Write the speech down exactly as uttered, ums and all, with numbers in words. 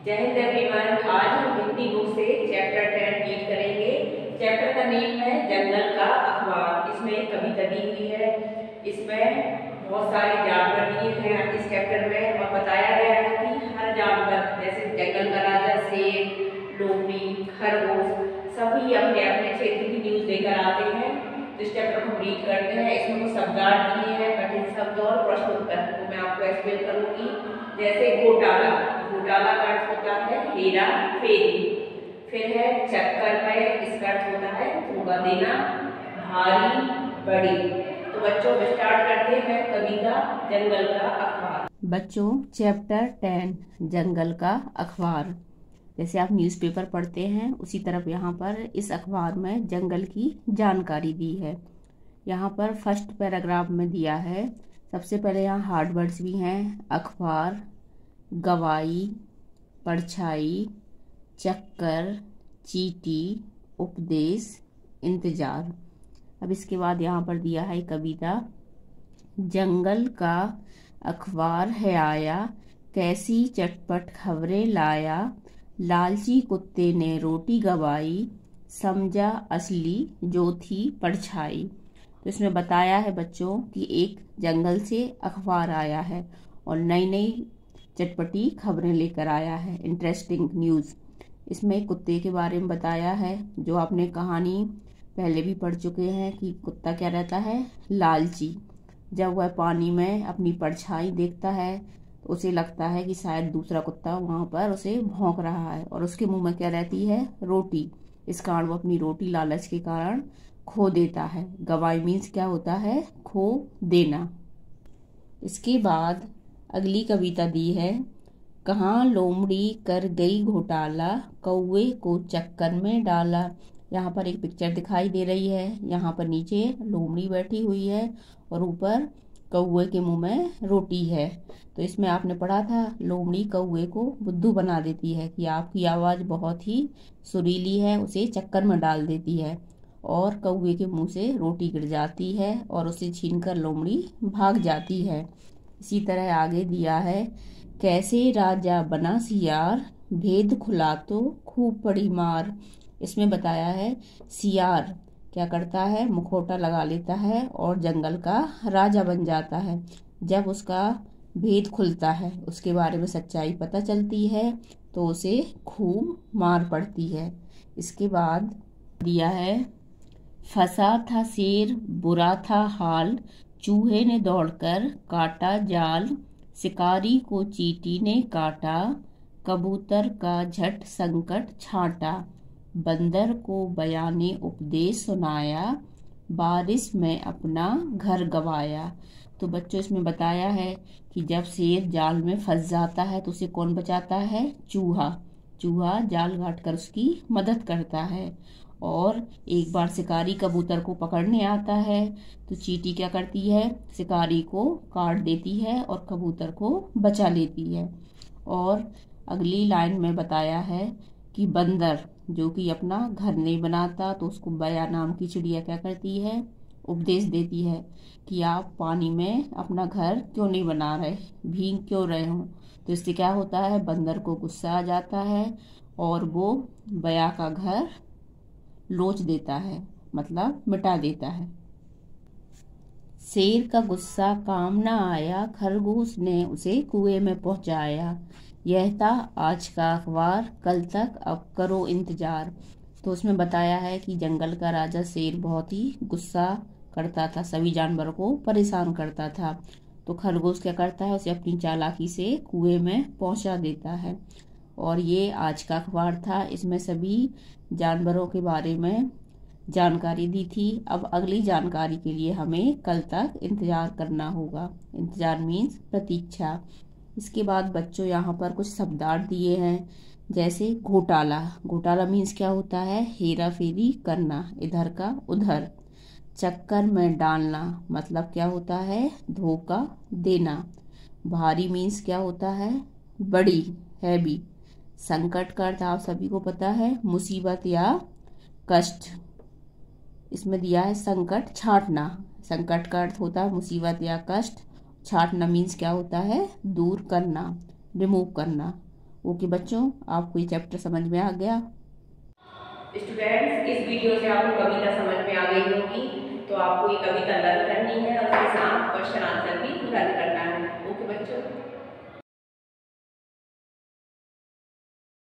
जय हिंद एवरीवन। आज हम हिंदी बुक से चैप्टर टेन रीड करेंगे। चैप्टर का नेम है जंगल का अखबार। इसमें एक कविता दी हुई है। इसमें बहुत सारे जानवर दिए हैं इस चैप्टर में और बताया गया है कि हर जानवर जैसे जंगल का राजा शेर, लोमड़ी, खरगोश सभी अपने अपने क्षेत्र की न्यूज लेकर आते हैं। तो इस चैप्टर को रीड करते हैं। इसमें कुछ शब्दार्थ दिए हैं, कठिन शब्द और प्रश्न उत्तर, तो मैं आपको एक्सप्लेन करूंगी। जैसे घोटाला, घोटाला का अर्थ होता है हेरा फेरी। फिर है चक्कर में, इसका अर्थ होता है धोखा देना, भारी, बड़ी। तो बच्चों स्टार्ट करते हैं कविता जंगल का अखबार। बच्चों चैप्टर टेन जंगल का अखबार। जैसे आप न्यूज़पेपर पढ़ते हैं उसी तरफ यहाँ पर इस अखबार में जंगल की जानकारी दी है। यहाँ पर फर्स्ट पैराग्राफ में दिया है। सबसे पहले यहाँ हार्ड वर्ड्स भी हैं। अखबार, गवाही, परछाई, चक्कर, चींटी, उपदेश, इंतजार। अब इसके बाद यहाँ पर दिया है कविता। जंगल का अखबार है आया, कैसी चटपट खबरें लाया, लालची कुत्ते ने रोटी गवाई, समझा असली जो थी परछाई। तो इसमें बताया है बच्चों कि एक जंगल से अखबार आया है और नई नई चटपटी खबरें लेकर आया है, इंटरेस्टिंग न्यूज़। इसमें कुत्ते के बारे में बताया है, जो आपने कहानी पहले भी पढ़ चुके हैं कि कुत्ता क्या रहता है, लालची। जब वह पानी में अपनी परछाई देखता है तो उसे लगता है कि शायद दूसरा कुत्ता वहाँ पर उसे भौंक रहा है और उसके मुंह में क्या रहती है, रोटी। इस कारण वो अपनी रोटी लालच के कारण खो देता है। गवाई मीन्स क्या होता है, खो देना। इसके बाद अगली कविता दी है। कहाँ लोमड़ी कर गई घोटाला, कौवे को चक्कर में डाला। यहाँ पर एक पिक्चर दिखाई दे रही है। यहाँ पर नीचे लोमड़ी बैठी हुई है और ऊपर कौवे के मुंह में रोटी है। तो इसमें आपने पढ़ा था लोमड़ी कौवे को बुद्धू बना देती है कि आपकी आवाज़ बहुत ही सुरीली है, उसे चक्कर में डाल देती है और कौवे के मुंह से रोटी गिर जाती है और उसे छीनकर लोमड़ी भाग जाती है। इसी तरह आगे दिया है। कैसे राजा बना सियार, भेद खुला तो खूब पड़ी मार। इसमें बताया है सियार क्या करता है, मुखौटा लगा लेता है और जंगल का राजा बन जाता है। जब उसका भेद खुलता है, उसके बारे में सच्चाई पता चलती है, तो उसे खूब मार पड़ती है। इसके बाद दिया है। फंसा था शेर, बुरा था हाल, चूहे ने दौड़कर काटा जाल, शिकारी को चींटी ने काटा, कबूतर का झट संकट छाटा, बंदर को बयाने उपदेश सुनाया, बारिश में अपना घर गवाया। तो बच्चों इसमें बताया है कि जब शेर जाल में फंस जाता है तो उसे कौन बचाता है, चूहा। चूहा जाल काट कर उसकी मदद करता है। और एक बार शिकारी कबूतर को पकड़ने आता है तो चींटी क्या करती है, शिकारी को काट देती है और कबूतर को बचा लेती है। और अगली लाइन में बताया है कि बंदर जो कि अपना घर नहीं बनाता तो उसको बया नाम की चिड़िया क्या करती है, उपदेश देती है कि आप पानी में अपना घर क्यों नहीं बना रहे, भीग क्यों रहे हो। तो इससे क्या होता है, बंदर को गुस्सा आ जाता है और वो बया का घर लोच देता है, मतलब मिटा देता है। शेर का गुस्सा काम न आया, खरगोश ने उसे कुएं में पहुंचाया। यह था आज का अखबार, कल तक अब करो इंतजार। तो उसमें बताया है कि जंगल का राजा शेर बहुत ही गुस्सा करता था, सभी जानवरों को परेशान करता था। तो खरगोश क्या करता है, उसे अपनी चालाकी से कुएं में पहुंचा देता है। और ये आज का अखबार था। इसमें सभी जानवरों के बारे में जानकारी दी थी। अब अगली जानकारी के लिए हमें कल तक इंतजार करना होगा। इंतजार मीन्स प्रतीक्षा। इसके बाद बच्चों यहाँ पर कुछ शब्दार्थ दिए हैं। जैसे घोटाला, घोटाला मीन्स क्या होता है, हेरा फेरी करना, इधर का उधर। चक्कर में डालना मतलब क्या होता है, धोखा देना। भारी मीन्स क्या होता है, बड़ी, हैवी। संकट का अर्थ आप सभी को पता है, मुसीबत या कष्ट। इसमें दिया है संकट छांटना। संकट का अर्थ होता है मुसीबत या कष्ट। छांटना मीन्स क्या होता है, दूर करना, रिमूव करना। ओके बच्चों, आपको ये चैप्टर समझ में आ गया? स्टूडेंट्स, इस वीडियो से आपको कविता समझ में आ गई होगी, तो आपको ये कविता लर्न करनी है और उसके साथ क्वेश्चन आंसर